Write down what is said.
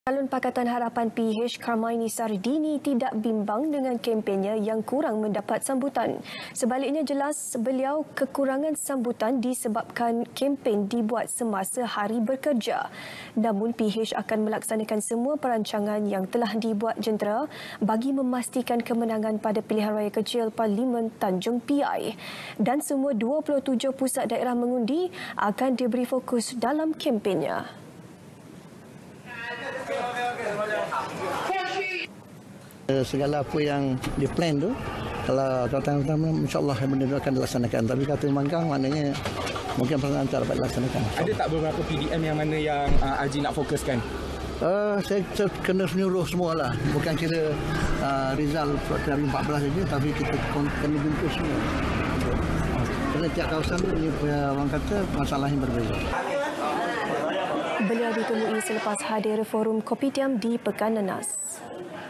Calon Pakatan Harapan PH Karmaini Sardini tidak bimbang dengan kempennya yang kurang mendapat sambutan. Sebaliknya jelas beliau kekurangan sambutan disebabkan kempen dibuat semasa hari bekerja. Namun PH akan melaksanakan semua perancangan yang telah dibuat jentera bagi memastikan kemenangan pada pilihan raya kecil Parlimen Tanjung Piai. Dan semua 27 pusat daerah mengundi akan diberi fokus dalam kempennya. Segala apa yang diplan tu, kalau datang-datang insyaAllah benda itu akan dilaksanakan. Tapi kata Mangkang maknanya mungkin perasaan tak dapat dilaksanakan. Ada tak beberapa PDM yang mana yang Haji nak fokuskan? Saya kena menyuruh semualah. Bukan kira Rizal dari 14 saja, tapi kita kena jumpa semua. Kerana tiap kawasan tu, orang kata masalah yang berbeza. Beliau ditemui selepas hadir forum Kopitiam di Pekan Nanas.